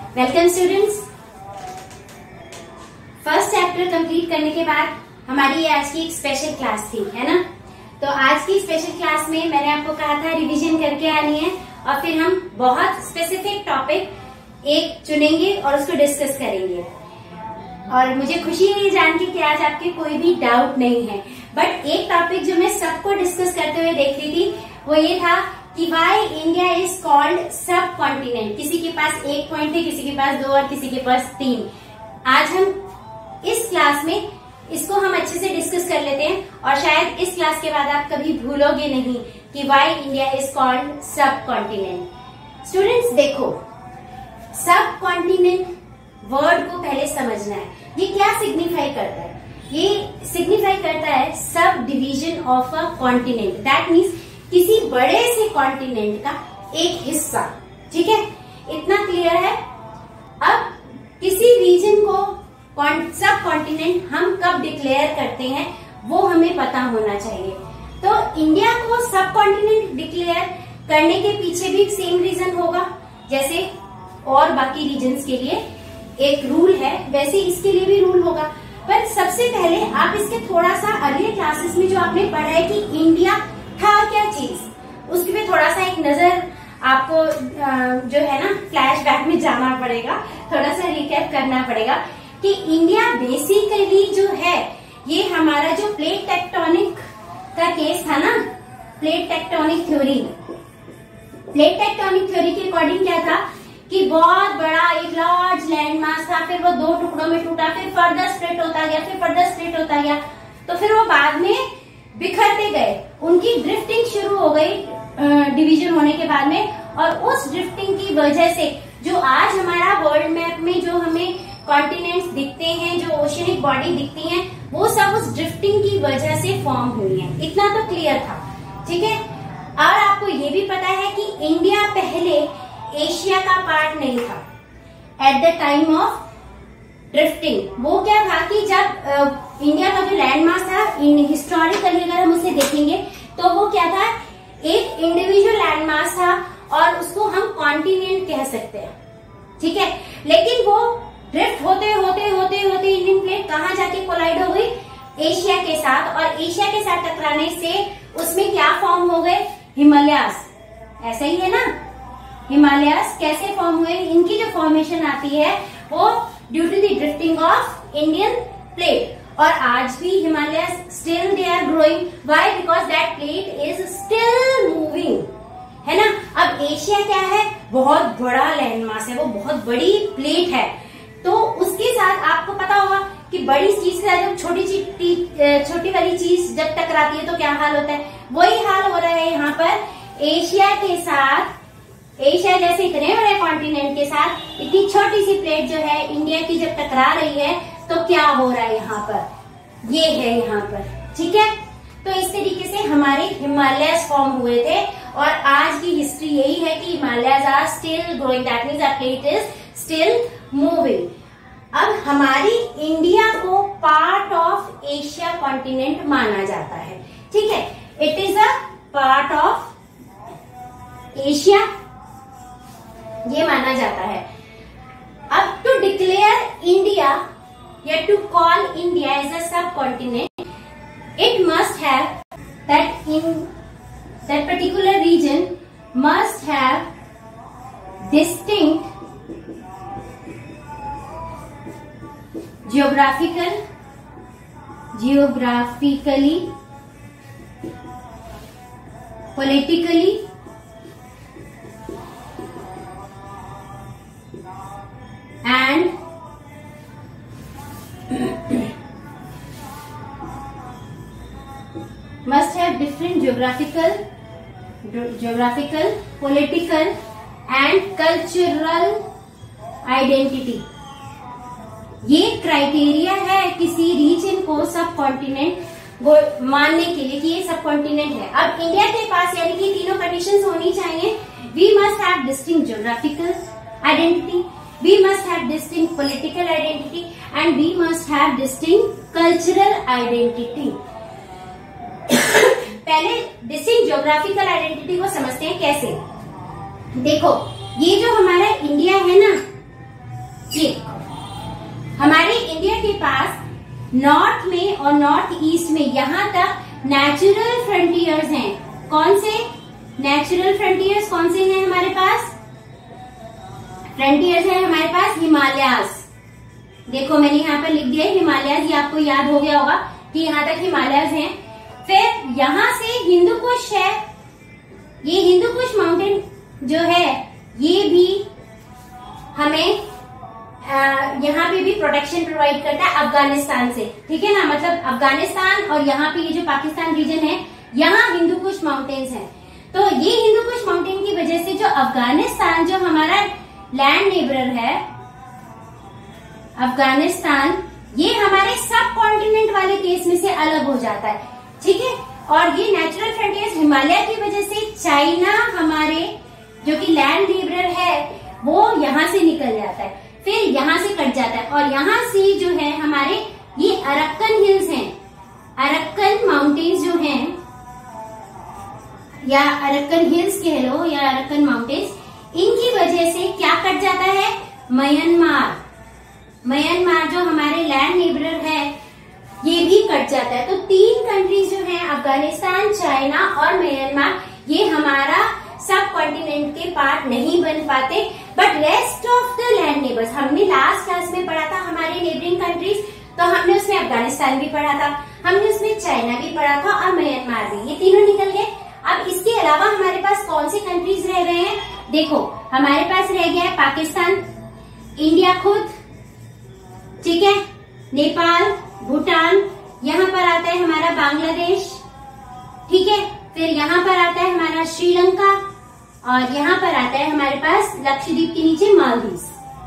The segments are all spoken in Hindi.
Welcome students. First chapter complete करने के बाद हमारी ये आज की एक स्पेशल क्लास थी, है ना। तो आज की स्पेशल क्लास में मैंने आपको कहा था रिवीजन करके आनी है और फिर हम बहुत स्पेसिफिक टॉपिक एक चुनेंगे और उसको डिस्कस करेंगे। और मुझे खुशी है ये जान के कि आज आपके कोई भी डाउट नहीं है। बट एक टॉपिक जो मैं सबको डिस्कस करते हुए देख रही थी वो ये था कि why India is called subcontinent. किसी के पास एक पॉइंट है, किसी के पास 2 और किसी के पास 3। आज हम इस क्लास में इसको हम अच्छे से डिस्कस कर लेते हैं और शायद इस क्लास के बाद आप कभी भूलोगे नहीं कि why India is called subcontinent. Students देखो, सब कॉन्टिनेंट वर्ड को पहले समझना है। ये क्या सिग्निफाई करता है? ये सिग्निफाई करता है subdivision of a continent. That means किसी बड़े से कॉन्टिनेंट का एक हिस्सा। ठीक है, इतना क्लियर है। अब किसी रीजन को सब कॉन्टिनेंट हम कब डिक्लेयर करते हैं वो हमें पता होना चाहिए। तो इंडिया को सब कॉन्टिनेंट डिक्लेयर करने के पीछे भी सेम रीजन होगा जैसे और बाकी रीजन्स के लिए एक रूल है, वैसे इसके लिए भी रूल होगा। पर सबसे पहले आप इसके थोड़ा सा अर्ली क्लासेस में जो आपने पढ़ा है कि इंडिया था क्या चीज, उसके पे थोड़ा सा एक नजर आपको जो है ना फ्लैशबैक में जाना पड़ेगा, थोड़ा सा रिकैप करना पड़ेगा कि इंडिया बेसिकली जो है ये हमारा जो प्लेट टेक्टोनिक का केस था ना, plate tectonic theory. Plate tectonic theory के अकॉर्डिंग क्या था कि बहुत बड़ा एक लार्ज लैंड मास था, फिर वो 2 टुकड़ों में टूटा, फिर फर्दर स्प्लिट होता गया, फिर फर्दर स्प्लिट होता गया, तो फिर वो बाद में बिखरते गए। उनकी ड्रिफ्टिंग शुरू हो गई डिवीजन होने के बाद में, और उस ड्रिफ्टिंग की वजह से जो आज हमारा वर्ल्ड मैप में जो हमें कॉन्टिनेंट्स दिखते हैं, जो ओशियनिक बॉडी दिखती हैं, वो सब उस ड्रिफ्टिंग की वजह से फॉर्म हुई है। इतना तो क्लियर था। ठीक है, और आपको ये भी पता है कि इंडिया पहले एशिया का पार्ट नहीं था at the time of drifting. वो क्या था कि जब इंडिया का जो लैंड मास था हिस्टोरिकली अगर हम उसे देखेंगे तो वो क्या था, एक इंडिविजुअल लैंड मास था और उसको हम कॉन्टिनेंट कह सकते हैं। ठीक है, लेकिन वो ड्रिफ्ट होते होते होते होते इंडियन प्लेट कहाँ जाके कोलाइड हो गई, एशिया के साथ, और एशिया के साथ टकराने से उसमें क्या फॉर्म हो गए, हिमालयास। ऐसा ही है ना, हिमालयास कैसे फॉर्म हुए, इनकी जो फॉर्मेशन आती है वो due to the drifting of Indian plate. और आज भी Himalayas still they are growing. Why? Because that plate is still moving, है ना। अब एशिया क्या है, बहुत बड़ा लैंड मास है, वो बहुत बड़ी प्लेट है। तो उसके साथ आपको पता होगा कि बड़ी चीज के साथ जब छोटी वाली चीज जब टकराती है तो क्या हाल होता है, वही हाल हो रहा है यहाँ पर एशिया के साथ। एशिया जैसे इतने बड़े कॉन्टिनेंट के साथ इतनी छोटी सी प्लेट जो है इंडिया की जब टकरा रही है तो क्या हो रहा है यहाँ पर, ये है यहाँ पर। ठीक है, तो इस तरीके से हमारे हिमालयस फॉर्म हुए थे और आज की हिस्ट्री यही है कि Himalayas are still growing, that means our plate is still moving. अब हमारी इंडिया को पार्ट ऑफ एशिया कॉन्टिनेंट माना जाता है। ठीक है, it is a part of Asia, ये माना जाता है। अब टू डिक्लेयर इंडिया या to call India as a subcontinent, it must have that in that particular region must have distinct geographically, politically, and must have different geographical, political and cultural identity। ये क्राइटेरिया है किसी रीजन को सब कॉन्टिनेंट मानने के लिए कि ये सब कॉन्टिनेंट है। अब इंडिया के पास यानी कि तीनों कंडीशंस होनी चाहिए। We must have distinct geographical identity, we must have distinct political identity and we must have distinct cultural identity। पहले डिस्टिंक्ट ज्योग्राफिकल आइडेंटिटी को समझते हैं कैसे। देखो, ये जो हमारा इंडिया है ना, ये हमारे इंडिया के पास नॉर्थ में और नॉर्थ ईस्ट में यहाँ तक नेचुरल फ्रंटियर्स हैं। कौन से नेचुरल फ्रंटियर्स कौन से हैं हमारे पास? फ्रंटियर्स है हमारे पास हिमालयास। देखो मैंने यहाँ पर लिख दिया है हिमालयास, ये आपको याद हो गया होगा कि यहाँ तक हिमालयास हैं। फिर यहाँ से हिंदू कुश है, ये हिंदू कुश माउंटेन जो है ये भी हमें यहाँ पे भी प्रोटेक्शन प्रोवाइड करता है अफगानिस्तान से, ठीक है ना। मतलब अफगानिस्तान और यहाँ पे ये जो पाकिस्तान रीजन है यहाँ हिंदू कुश माउंटेन्स हैं। तो ये हिंदू कुश माउंटेन की वजह से जो अफगानिस्तान जो हमारा लैंड नेबरर है, अफगानिस्तान ये हमारे सब कॉन्टिनेंट वाले केस में से अलग हो जाता है, ठीक है। और ये नेचुरल फ्रंटियर्स हिमालय की वजह से चाइना हमारे जो कि लैंड नेबरर है वो यहाँ से निकल जाता है, फिर यहाँ से कट जाता है। और यहाँ से जो है हमारे ये अरक्कन हिल्स हैं, अरक्कन माउंटेन्स जो हैं या अरक्कन हिल्स कह लो या अरक्कन माउंटेन्स, इनकी वजह से क्या कट जाता है? म्यांमार, म्यांमार जो हमारे लैंड नेबरर है ये भी कट जाता है। तो 3 कंट्रीज जो हैं अफगानिस्तान, चाइना और म्यांमार, ये हमारा सब कॉन्टिनेंट के पार्ट नहीं बन पाते, but rest of the land neighbours, हमने लास्ट क्लास में पढ़ा था हमारे नेबरिंग कंट्रीज, तो हमने उसमें अफगानिस्तान भी पढ़ा था, हमने उसमें चाइना भी पढ़ा था और म्यांमार भी, ये तीनों निकल गए। अब इसके अलावा हमारे पास कौन से कंट्रीज रह गए हैं? देखो हमारे पास रह गया है पाकिस्तान, इंडिया खुद, ठीक है, नेपाल, भूटान, यहाँ पर आता है हमारा बांग्लादेश, ठीक है, फिर यहाँ पर आता है हमारा श्रीलंका और यहाँ पर आता है हमारे पास लक्षद्वीप के नीचे Maldives.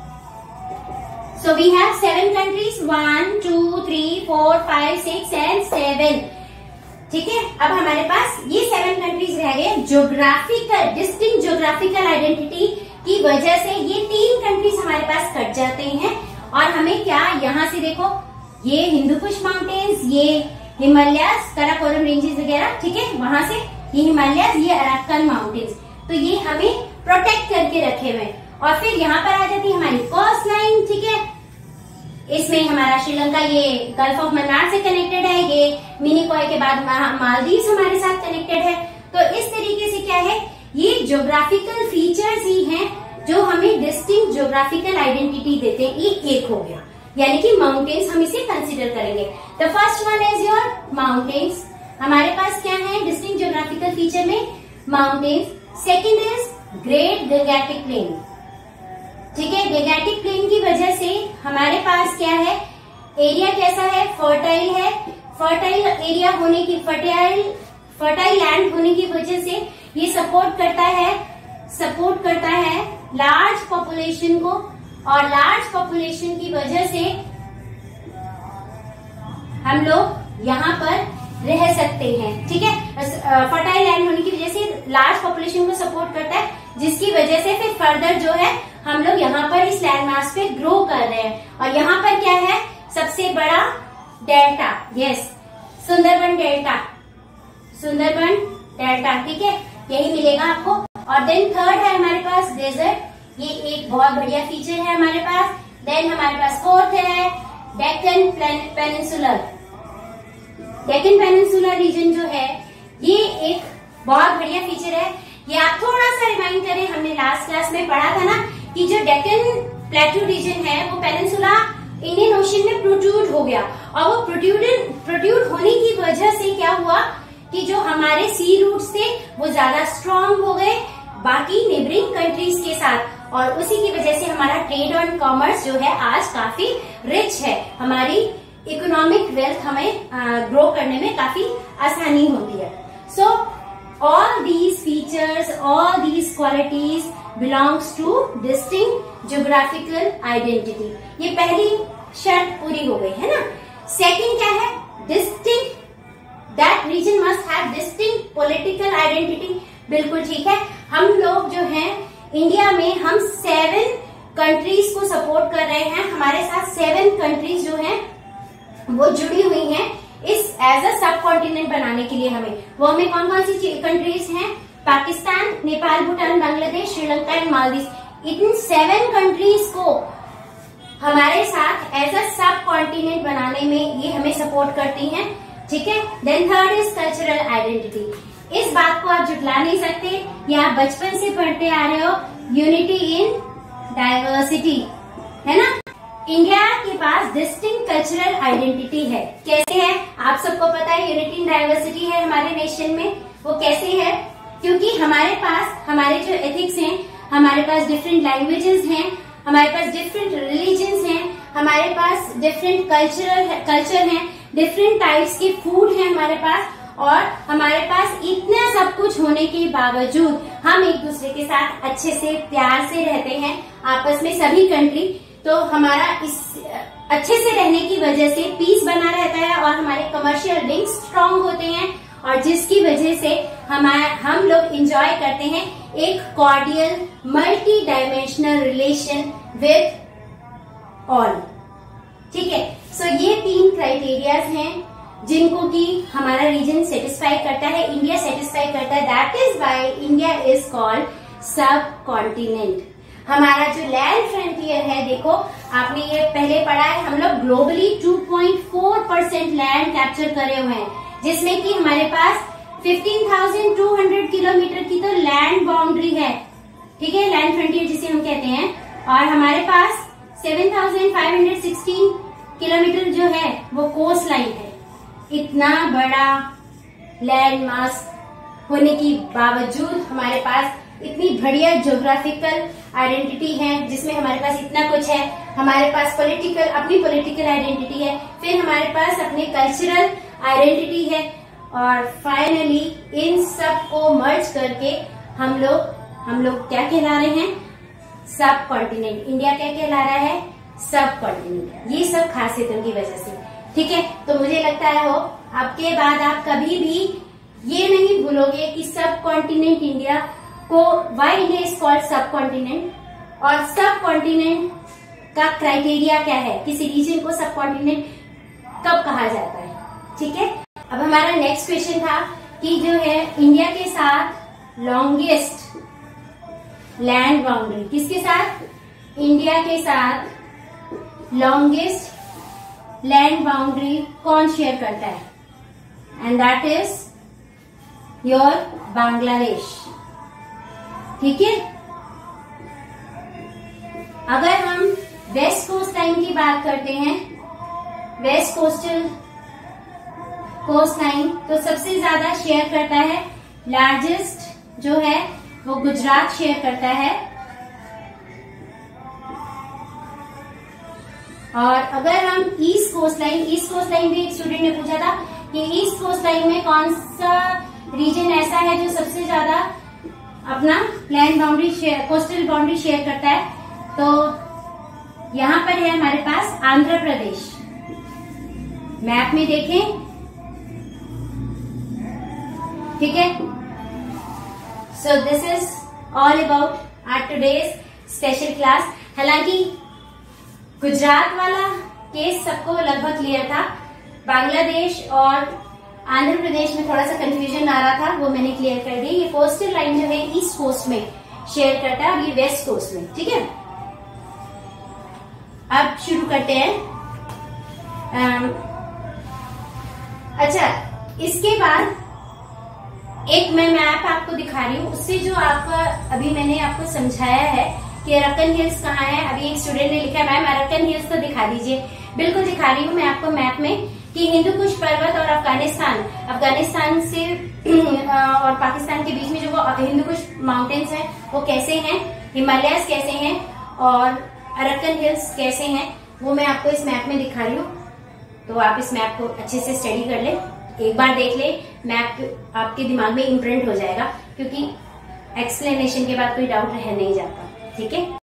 So we have 7 countries, 1 2 3 4 5 6 and 7, ठीक है। अब हमारे पास ये 7 कंट्रीज रह गए। ज्योग्राफिकल डिस्टिंक्ट ज्योग्राफिकल आइडेंटिटी की वजह से ये 3 कंट्रीज हमारे पास कट जाते हैं और हमें क्या यहाँ से देखो ये हिंदू कुश माउंटेन्स, ये हिमालयास, काराकोरम रेंजेस वगैरह, ठीक है, वहां से ये हिमालयास, ये अरक्कन माउंटेन्स, तो ये हमें प्रोटेक्ट करके रखे हुए। और फिर यहाँ पर आ जाती है हमारी कोस्ट लाइन, ठीक है, इसमें हमारा श्रीलंका ये गल्फ ऑफ मन्नार से कनेक्टेड है, ये मिनिकॉय के बाद मालदीव्स हमारे साथ कनेक्टेड है। तो इस तरीके से क्या है, ये ज्योग्राफिकल फीचर्स ही हैं जो हमें डिस्टिंक्ट ज्योग्राफिकल आइडेंटिटी देते हैं। ये एक हो गया, यानी कि माउंटेन्स हम इसे कंसिडर करेंगे। The first one is your mountains. हमारे पास क्या है डिस्टिंक्ट ज्योग्राफिकल फीचर में? Mountains. Second is great Gangetic plain, ठीक है। गंगेटिक प्लेन की वजह से हमारे पास क्या है, एरिया कैसा है? फर्टाइल है। फर्टाइल एरिया होने की, फर्टाइल लैंड होने की वजह से ये सपोर्ट करता है लार्ज पॉपुलेशन को, और लार्ज पॉपुलेशन की वजह से हम लोग यहाँ पर रह सकते हैं, ठीक है। फर्टाइल लैंड होने की वजह से लार्ज पॉपुलेशन को सपोर्ट करता है, जिसकी वजह से फिर फर्दर जो है हम लोग यहाँ पर इस लैंड मास पे ग्रो कर रहे हैं। और यहाँ पर क्या है सबसे बड़ा? Delta, yes, Sundarban delta, Sundarban delta, ठीक है, यही मिलेगा आपको। और देन थर्ड है हमारे पास डेजर्ट, ये एक बहुत बढ़िया फीचर है हमारे पास। देन हमारे पास फोर्थ है Deccan peninsular. Deccan peninsular region जो है ये एक बहुत बढ़िया फीचर है। ये आप थोड़ा सा रिमाइंड करें, हमने लास्ट क्लास में पढ़ा था ना कि जो डेक्कन प्लेटू रीजन है वो पेनिनसुला इंडियन ओशन में प्रोट्रूड हो गया, और वो प्रोट्रूड होने की वजह से क्या हुआ कि जो हमारे सी रूट्स थे वो ज्यादा स्ट्रांग हो गए बाकी नेबरिंग कंट्रीज के साथ, और उसी की वजह से हमारा ट्रेड और कॉमर्स जो है आज काफी रिच है। हमारी इकोनॉमिक वेल्थ हमें ग्रो करने में काफी आसानी होती है। So all these features, all these qualities belongs to distinct geographical identity. ये पहली शर्त पूरी हो गई है ना। सेकंड क्या है? Distinct, that region must have distinct political identity. बिल्कुल ठीक है, हम लोग जो हैं इंडिया में हम 7 कंट्रीज को सपोर्ट कर रहे हैं। हमारे साथ 7 कंट्रीज जो हैं वो जुड़ी हुई हैं इस एज अ सब कॉन्टिनेंट बनाने के लिए। हमें कौन कौन सी कंट्रीज हैं? पाकिस्तान, नेपाल, भूटान, बांग्लादेश, श्रीलंका एंड मालदीव। इन 7 कंट्रीज को हमारे साथ एज अ सब कॉन्टिनेंट बनाने में ये हमें सपोर्ट करती हैं, ठीक है। Then third is cultural identity. इस बात को आप जुटला नहीं सकते, ये आप बचपन से पढ़ते आ रहे हो, यूनिटी इन डाइवर्सिटी, है ना। इंडिया के पास डिस्टिंक्ट कल्चरल आइडेंटिटी है। कैसे है? आप सबको पता है यूनिटी इन डाइवर्सिटी है हमारे नेशन में। वो कैसे है? क्योंकि हमारे पास हमारे जो एथिक्स हैं, हमारे पास डिफरेंट लैंग्वेजेस हैं, हमारे पास डिफरेंट रिलीजन्स हैं, हमारे पास डिफरेंट कल्चर हैं, डिफरेंट टाइप्स के फूड हैं हमारे पास, और हमारे पास इतना सब कुछ होने के बावजूद हम एक दूसरे के साथ अच्छे से प्यार से रहते हैं आपस में सभी कंट्री। तो हमारा इस अच्छे से रहने की वजह से पीस बना रहता है और हमारे कमर्शियल लिंक्स स्ट्रांग होते हैं, और जिसकी वजह से हम लोग एंजॉय करते हैं एक cordial multi dimensional relation with all, ठीक है। सो ये 3 क्राइटेरियाज हैं जिनको कि हमारा रीजन सेटिस्फाई करता है, इंडिया सेटिस्फाई करता है। That is why India is called subcontinent. हमारा जो लैंड फ्रंटियर है, देखो आपने ये पहले पढ़ा है, हम लोग ग्लोबली 2.4% लैंड कैप्चर करे हुए हैं, जिसमें कि हमारे पास 15,200 किलोमीटर की तो लैंड बाउंड्री है, ठीक है, लैंड फ्रंटियर जिसे हम कहते हैं। और हमारे पास 7,516 किलोमीटर जो है वो कोस्ट लाइन है। इतना बड़ा लैंड मास होने के बावजूद हमारे पास इतनी बढ़िया ज्योग्राफिकल आइडेंटिटी है, जिसमें हमारे पास इतना कुछ है। हमारे पास अपनी पॉलिटिकल आइडेंटिटी है, फिर हमारे पास अपने कल्चरल आइडेंटिटी है, और फाइनली इन सब को मर्ज करके हम लोग क्या कहला रहे हैं? सब कॉन्टिनेंट। इंडिया क्या कहला रहा है? सब कॉन्टिनेंट। ये सब खासियतों की वजह से, ठीक है। तो मुझे लगता है हो आपके बाद आप कभी भी ये नहीं भूलोगे कि सब कॉन्टिनेंट इंडिया को, why India is called subcontinent, और सब कॉन्टिनेंट का क्राइटेरिया क्या है, किसी रीजन को सब कॉन्टिनेंट कब कहा जाता है, ठीक है। अब हमारा नेक्स्ट क्वेश्चन था कि जो है इंडिया के साथ लॉन्गेस्ट लैंड बाउंड्री, किसके साथ? इंडिया के साथ लॉन्गेस्ट लैंड बाउंड्री कौन शेयर करता है? And that is your Bangladesh, ठीक है। अगर हम वेस्ट कोस्ट लाइन की बात करते हैं, वेस्ट कोस्ट लाइन, तो सबसे ज्यादा शेयर करता है, लार्जेस्ट जो है वो गुजरात शेयर करता है। और अगर हम ईस्ट कोस्ट लाइन भी एक स्टूडेंट ने पूछा था कि ईस्ट कोस्ट लाइन में कौन सा रीजन ऐसा है जो सबसे ज्यादा अपना land boundary coastal boundary share करता है, तो यहाँ पर है हमारे पास आंध्र प्रदेश। मैप में देखें, ठीक है। So this is all about our today's special class. हालांकि गुजरात वाला केस सबको लगभग क्लियर था, बांग्लादेश और आंध्र प्रदेश में थोड़ा सा कंफ्यूजन आ रहा था, वो मैंने क्लियर कर दी। ये कोस्टल लाइन जो है ईस्ट कोस्ट में शेयर करता है और ये वेस्ट कोस्ट में, ठीक है। अब शुरू करते हैं। अच्छा, इसके बाद एक मैं मैप आपको दिखा रही हूँ, उससे जो आपका अभी मैंने आपको समझाया है कि अरक्कन हिल्स कहाँ है। अभी एक स्टूडेंट ने लिखा मैम अरक्कन हिल्स तो दिखा दीजिए। बिल्कुल दिखा रही हूँ मैं आपको मैप में कि हिंदू कुश पर्वत और अफगानिस्तान से और पाकिस्तान के बीच में जो वो हिंदू कुश माउंटेन्स हैं वो कैसे हैं, हिमालयस कैसे हैं और अरक्कन हिल्स कैसे हैं, वो मैं आपको इस मैप में दिखा रही हूँ। तो आप इस मैप को अच्छे से स्टडी कर ले, एक बार देख ले, मैप आपके दिमाग में इम्प्रिंट हो जाएगा, क्योंकि एक्सप्लेनेशन के बाद कोई डाउट रह नहीं जाता, ठीक है।